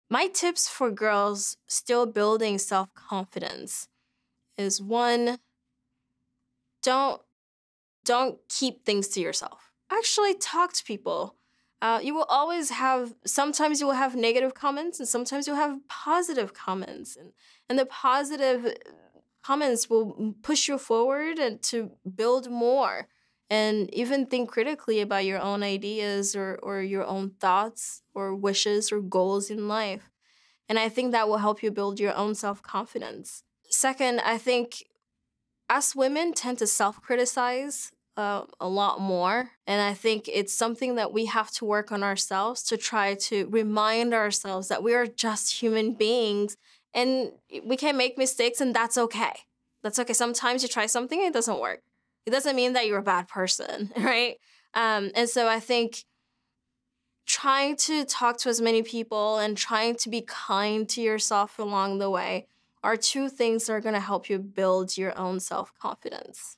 My tips for girls still building self-confidence is one, don't don't keep things to yourself. Actually talk to people. You will always have, sometimes you will have negative comments and sometimes you'll have positive comments. And the positive comments will push you forward and to build more and even think critically about your own ideas or your own thoughts or wishes or goals in life. And I think that will help you build your own self-confidence. Second, I think us women tend to self-criticize a lot more. And I think it's something that we have to work on ourselves to try to remind ourselves that we are just human beings and we can make mistakes and that's okay. That's okay. Sometimes you try something and it doesn't work. It doesn't mean that you're a bad person, right? And so I think trying to talk to as many people and trying to be kind to yourself along the way are two things that are going to help you build your own self-confidence.